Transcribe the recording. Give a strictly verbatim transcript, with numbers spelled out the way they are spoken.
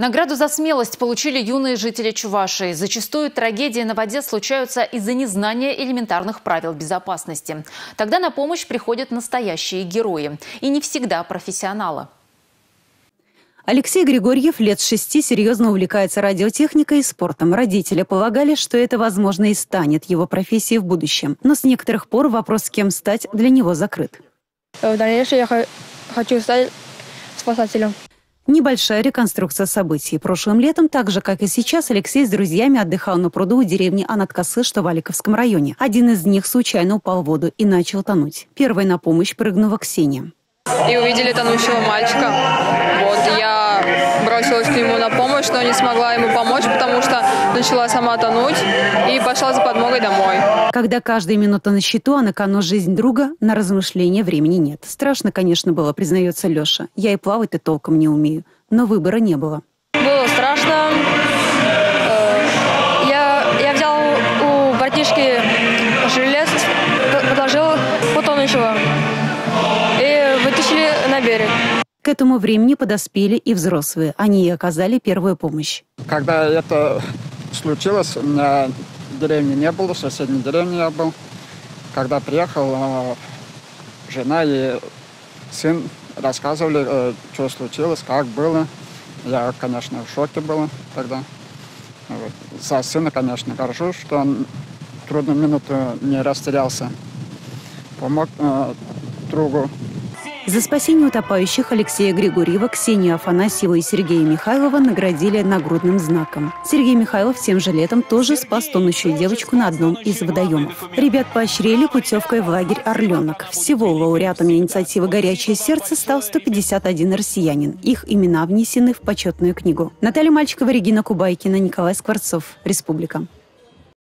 Награду за смелость получили юные жители Чувашии. Зачастую трагедии на воде случаются из-за незнания элементарных правил безопасности. Тогда на помощь приходят настоящие герои. И не всегда профессионалы. Алексей Григорьев лет с шести серьезно увлекается радиотехникой и спортом. Родители полагали, что это, возможно, и станет его профессией в будущем. Но с некоторых пор вопрос, кем стать, для него закрыт. В дальнейшем я хочу стать спасателем. Небольшая реконструкция событий. Прошлым летом, так же, как и сейчас, Алексей с друзьями отдыхал на пруду у деревни Анаткасы, что в Аликовском районе. Один из них случайно упал в воду и начал тонуть. Первой на помощь прыгнула Ксения. И увидели тонущего мальчика. Вот, я бросилась к нему на помощь, но не смогла ему помочь, потому что начала сама тонуть и пошла за подмогой домой. Когда каждая минута на счету, а на кону жизнь друга, на размышления времени нет. Страшно, конечно, было, признается Леша. Я и плавать-то толком не умею, но выбора не было. Было страшно. Я, я взял у братишки жилет, подложил потонущего и вытащили на берег. К этому времени подоспели и взрослые. Они и оказали первую помощь. Когда это случилось, у меня деревни не было, в соседней деревне я был. Когда приехал, жена и сын рассказывали, что случилось, как было. Я, конечно, в шоке был тогда. Вот. За сына, конечно, горжусь, что он в трудную минуту не растерялся. Помог э, другу. За спасение утопающих Алексея Григорьева, Ксению Афанасьеву и Сергея Михайлова наградили нагрудным знаком. Сергей Михайлов тем же летом тоже спас тонущую девочку на одном из водоемов. Ребят поощрили путевкой в лагерь «Орленок». Всего лауреатами инициативы «Горячее сердце» стал сто пятьдесят один россиянин. Их имена внесены в почетную книгу. Наталья Мальчикова, Регина Кубайкина, Николай Скворцов. Республика.